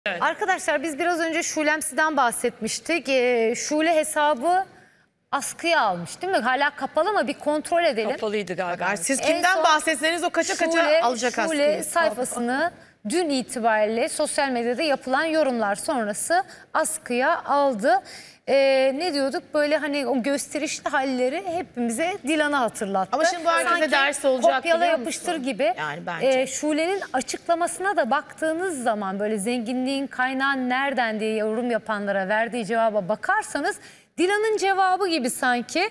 Evet. Arkadaşlar biz biraz önce Şulemsi'den bahsetmiştik. Şule hesabı askıya almış değil mi? Hala kapalı ama bir kontrol edelim. Kapalıydı galiba. Siz kimden bahsetseniz o kaça alacak askıyı. Şule sayfasını dün itibariyle sosyal medyada yapılan yorumlar sonrası askıya aldı. Ne diyorduk? Böyle hani o gösterişli halleri hepimize Dilan'a hatırlattı. Ama şimdi bu herkese ders olacak, kopyala biliyor yapıştır musun? gibi. Yani bence. Şule'nin açıklamasına da baktığınız zaman böyle zenginliğin kaynağı nereden diye yorum yapanlara verdiği cevaba bakarsanız Dilan'ın cevabı gibi sanki.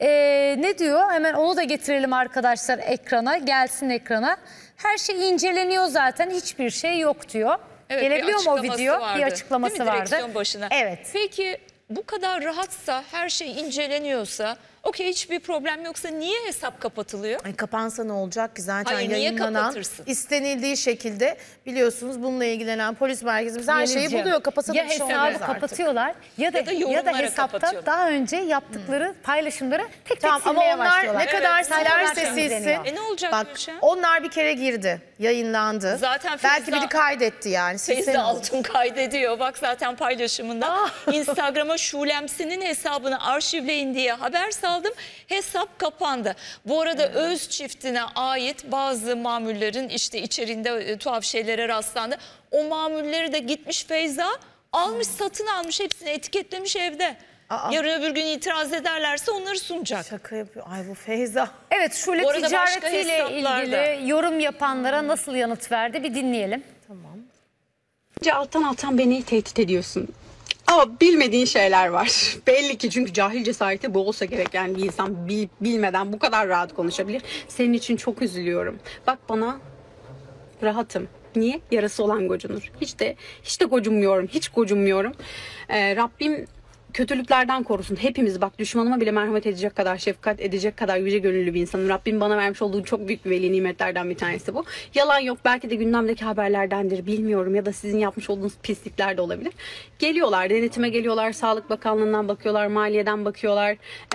Ne diyor? Hemen onu da getirelim arkadaşlar ekrana. Gelsin ekrana. Her şey inceleniyor zaten. Hiçbir şey yok diyor. Evet, Gelebiliyor mu o video? vardı. Bir açıklaması vardı. Direksiyon başına. Evet. Peki bu kadar rahatsa, her şey inceleniyorsa, okey, hiçbir problem yoksa niye hesap kapatılıyor? Ay, kapansa ne olacak ki zaten? Hayır, niye yayınlanan, kapatırsın? istenildiği şekilde biliyorsunuz bununla ilgilenen polis merkezimiz her şeyi Denizciğim, buluyor. Kapasa ya da bir şey hesabı olmaz artık. kapatıyorlar ya da yorumlara hesapta kapatıyorlar. daha önce yaptıkları paylaşımları tek Tamam, ama silmeye onlar başlıyorlar. ne kadar sayfalar silerse temizleniyor. silsin. Ne olacak Bak, Gülşen? onlar bir kere girdi, yayınlandı. Zaten belki biri kaydetti yani. Silse Feyza ne olur? Altun kaydediyor. Bak zaten paylaşımında. Instagram'a Şulemsi'nin hesabını arşivleyin diye haber saldım. Hesap kapandı. Bu arada Öz çiftine ait bazı mamullerin işte içeriğinde tuhaf şeylere rastlandı. O mamulleri de gitmiş Feyza almış, satın almış, hepsini etiketlemiş evde. Yarın öbür gün itiraz ederlerse onları sunacak. Şaka yapıyor. Ay bu Feyza. Evet, Şule Bu arada başka ticaretiyle hesaplarda ilgili yorum yapanlara nasıl yanıt verdi bir dinleyelim. Tamam. Bence alttan beni tehdit ediyorsun. Ama bilmediğin şeyler var. Belli ki, çünkü cahil cesareti bu olsa gerek. Yani bir insan bilmeden bu kadar rahat konuşabilir. Senin için çok üzülüyorum. Bak bana, rahatım. Niye? Yarası olan gocunur. Hiç de gocunmuyorum. Hiç gocunmuyorum. Rabbim kötülüklerden korusun. Hepimiz, bak, düşmanıma bile merhamet edecek kadar, şefkat edecek kadar yüce gönüllü bir insanım. Rabbim bana vermiş olduğu çok büyük bir veli nimetlerden bir tanesi bu. Yalan yok. Belki de gündemdeki haberlerdendir. Bilmiyorum. Ya da sizin yapmış olduğunuz pislikler de olabilir. Geliyorlar. Denetime geliyorlar. Sağlık Bakanlığı'ndan bakıyorlar. Maliyeden bakıyorlar.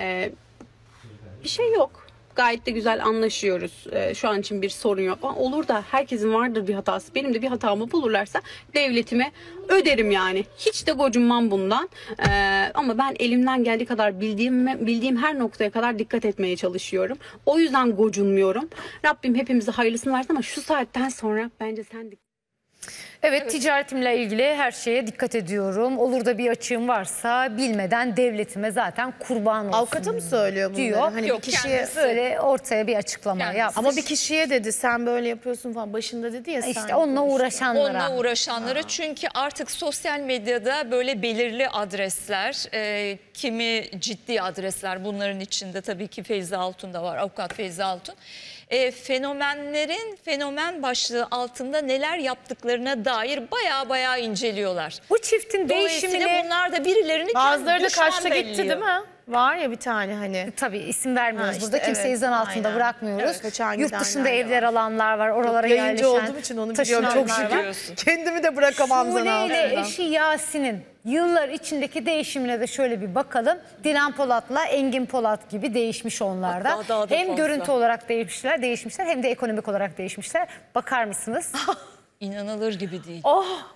Bir şey yok. Gayet de güzel anlaşıyoruz. Şu an için bir sorun yok. Ama olur da herkesin vardır bir hatası. Benim de bir hatamı bulurlarsa devletime öderim yani. Hiç de gocunmam bundan. Ama ben elimden geldiği kadar bildiğim her noktaya kadar dikkat etmeye çalışıyorum. O yüzden gocunmuyorum. Rabbim hepimize hayırlısını versin ama şu saatten sonra bence sen de... Evet, ticaretimle ilgili her şeye dikkat ediyorum. Olur da bir açığım varsa bilmeden devletime zaten kurban olsun. Avukata mı söylüyor bunları? diyor. Hani Yok, bir kişiye kendisi. Böyle ortaya bir açıklama Kendisi. yaptı. ama bir kişiye dedi sen böyle yapıyorsun falan, başında dedi ya sen. İşte onunla uğraşanlara. Onunla uğraşanlara, çünkü artık sosyal medyada böyle belirli adresler, kimi ciddi adresler, bunların içinde tabii ki Feyza Altun da var, avukat Feyza Altun. Fenomenlerin fenomen başlığı altında neler yaptıklarına dair baya inceliyorlar. Bu çiftin Dolayısıyla değişimini bunlar da birilerini Bazıları da düşman kaçta gitti belliyor. değil mi? Var ya bir tane hani. tabii isim vermiyoruz. Ha, işte Burada kimseyi evet, zan altında aynen. bırakmıyoruz. Evet, kaçan Yurt gidenler dışında de evler var. alanlar var. Oralara Yayıncı yerleşen, olduğum için onu biliyorum çok taşınanlar var. şükür. Kendimi de bırakamam zan Şule ile altından. eşi Yasin'in yıllar içindeki değişimine de şöyle bir bakalım. Dilan Polat'la Engin Polat gibi değişmiş onlar da. Hatta daha da Hem fazla. görüntü olarak değişmişler hem de ekonomik olarak değişmişler. Bakar mısınız? İnanılır gibi değil.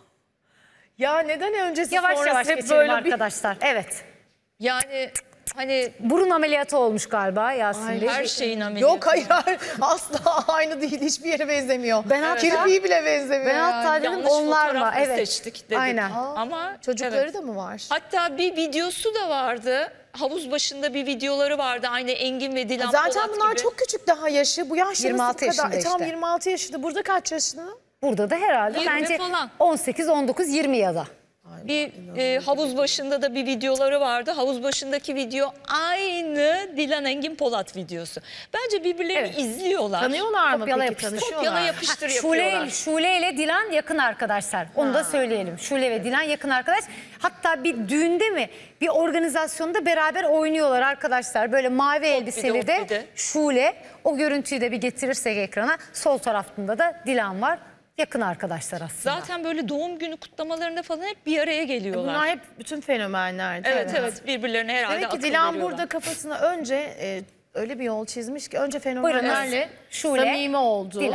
Ya neden öncesi Yavaş sonrası yavaş hep geçelim böyle arkadaşlar. Evet. Yani hani Burun ameliyatı olmuş galiba Yasin Bey. her şeyin ameliyatı. Yok hayır asla aynı değil, hiçbir yere benzemiyor. Ben hatta- Kirpiği bile benzemiyor. Ben hatta dedim yanlış onlar mı? fotoğraf mı Evet. seçtik dedik. Aynen. Ama Çocukları evet. da mı var? Hatta bir videosu da vardı. Havuz başında bir videoları vardı. Aynı Engin ve Dilan Zaten Polat bunlar gibi. çok küçük daha yaşı. Bu yaşları 26 nasıl bu kadar? yaşında Tam işte. 26 yaşında. Burada kaç yaşında? Burada da herhalde 20 bence falan. 18, 19, 20 ya da. Bir havuz başında da bir videoları vardı. Havuz başındaki video aynı Dilan Engin Polat videosu. Bence birbirlerini Evet. izliyorlar. Tanıyorlar mı Kopyala peki? yapıştır. Tanışıyorlar Kopyala mı? yapıştır yapıyorlar. Şule ile Dilan yakın arkadaşlar. Onu da söyleyelim. Şule ve Dilan yakın arkadaş. Hatta bir düğünde mi bir organizasyonda beraber oynuyorlar arkadaşlar. Böyle mavi elbiseli de hoppide. Şule. O görüntüyü de bir getirirsek ekrana. Sol tarafında da Dilan var. Yakın arkadaşlar aslında. Zaten böyle doğum günü kutlamalarında falan hep bir araya geliyorlar. Bunlar hep bütün fenomenlerdi. Evet birbirlerine herhalde Demek ki akıl Dilan veriyorlar. burada kafasına önce öyle bir yol çizmiş ki önce Buyurun, fenomenlerle Şule, samimi oldu. Dilan.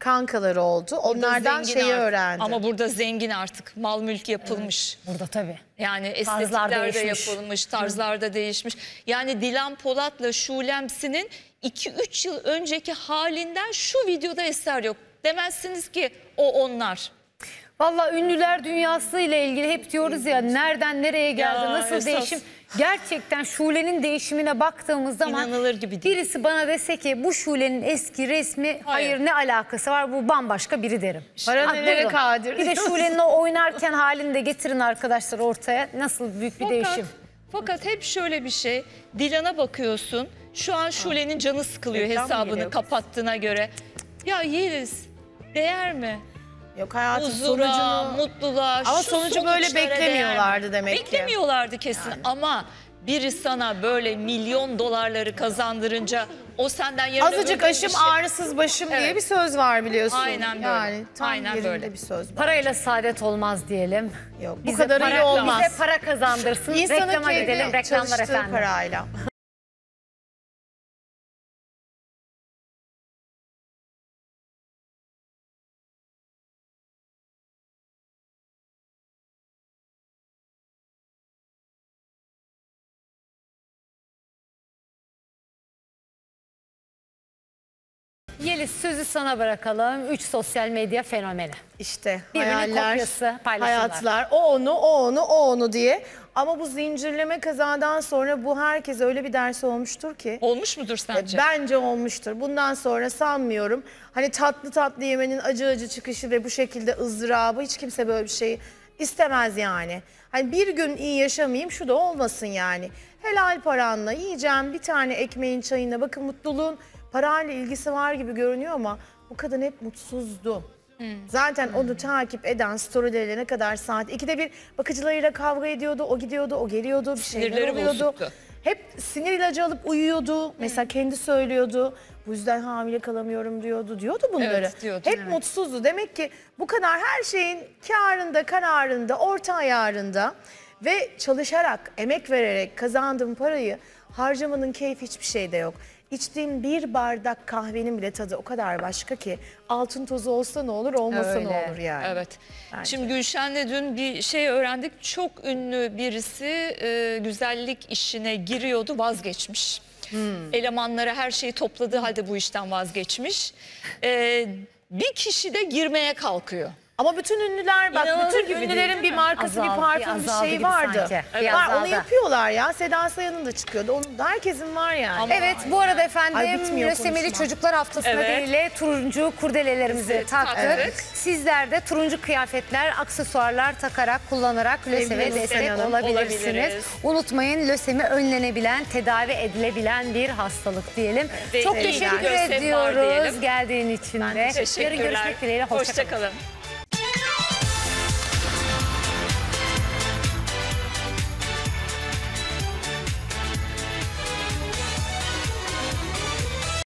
kankaları oldu. Onlardan Zengin şeyi artık. öğrendi. Ama burada zengin artık. Mal mülk yapılmış. Burada tabii. Yani Tarzlar estetikler de değişmiş. yapılmış, tarzlar da değişmiş. Yani Dilan Polat'la Şulemsi'nin 2-3 yıl önceki halinden şu videoda eser yok. Demezsiniz ki o onlar. Vallahi ünlüler dünyası ile ilgili hep diyoruz ya nereden nereye geldi, Ya, nasıl esas. değişim. Gerçekten Şule'nin değişimine baktığımız zaman İnanılır gibi değil. birisi bana dese ki bu Şule'nin eski resmi hayır ne alakası var, bu bambaşka biri derim. Para Ha, nelere buyurun. kadir. Bir de Şule'nin o oynarken halini de getirin arkadaşlar ortaya. Nasıl büyük bir değişim. Fakat hep şöyle bir şey. Dilan'a bakıyorsun. Şu an Şule'nin canı sıkılıyor Reklam mı hesabını geliyor? kapattığına göre. Ya Yeliz, değer mi? Yok hayatın Huzura, sonucunu. mutluluğa, Ama şu sonucu böyle sonuçlara beklemiyorlardı değer mi? demek ki. Beklemiyorlardı kesin ama biri sana böyle milyon dolarları kazandırınca o senden yarın öbür Azıcık gün bir aşım şey- ağrısız başım diye Evet. bir söz var biliyorsun. Aynen böyle. Yani tam Aynen yerinde böyle. bir söz var. Parayla saadet olmaz diyelim. Yok bu Bize kadar iyi para- olmaz. Bize para kazandırsın. İnsanın Reklama kendi gidelim. Reklamlar çalıştığı efendim. parayla. Yeliz sözü sana bırakalım. 3 sosyal medya fenomeni. İşte Birbirinin hayaller, kopyası, paylaşımlar. hayatlar, o onu, o onu, o onu diye. Ama bu zincirleme kazadan sonra bu herkese öyle bir ders olmuştur ki. Olmuş mudur sence? Bence olmuştur. Bundan sonra sanmıyorum. Hani tatlı tatlı yemenin acı acı çıkışı ve bu şekilde ızdırabı hiç kimse böyle bir şey istemez yani. Hani bir gün iyi yaşamayayım şu da olmasın yani. Helal paranla yiyeceğim bir tane ekmeğin çayına. Bakın mutluluğun parayla ilgisi var gibi görünüyor ama bu kadın hep mutsuzdu. Zaten onu takip eden storylerine kadar saat 2'de bir bakıcılarıyla kavga ediyordu. O gidiyordu, o geliyordu, bir şeyler Sinirleri oluyordu. bozuktu. Hep sinir ilacı alıp uyuyordu. Mesela kendi söylüyordu. Bu yüzden hamile kalamıyorum diyordu. Diyordu bunları. Evet, diyordu, Hep evet. mutsuzdu. Demek ki bu kadar her şeyin kârında, kararında, orta ayarında ve çalışarak, emek vererek kazandığım parayı harcamanın keyfi hiçbir şeyde yok. İçtiğim bir bardak kahvenin bile tadı o kadar başka ki altın tozu olsa ne olur, olmasa Öyle. ne olur yani. Evet. Bence. Şimdi Gülşen'le dün bir şey öğrendik. Çok ünlü birisi güzellik işine giriyordu, vazgeçmiş. Elemanları her şeyi topladığı halde bu işten vazgeçmiş. Bir kişi de girmeye kalkıyor. Ama bütün ünlüler bak İnanılır bütün gibi değil, ünlülerin değil bir mi? markası, Azaldı, bir parfüm, bir azaldı şey gibi vardı. sanki. Evet. Var, onu Azaldı. yapıyorlar ya. Seda Sayan'ın da çıkıyordu. Onun da herkesin var yani. Ama- Evet bu arada Ay, efendim bitmiyor Lösemili konuşma. Çocuklar Haftası Evet. nedeniyle turuncu kurdelelerimizi Evet, taktık. taktık. Sizler de turuncu kıyafetler, aksesuarlar takarak, kullanarak löseme Lösemi destek Hanım, olabilirsiniz. olabiliriz. Unutmayın lösemi önlenebilen, tedavi edilebilen bir hastalık diyelim. Değil, Çok değil. teşekkür Lösemi var ediyoruz diyelim. geldiğin için de. Yarın Teşekkürler. görüşmek dileğiyle. Hoşça kalın. Hoşça kalın.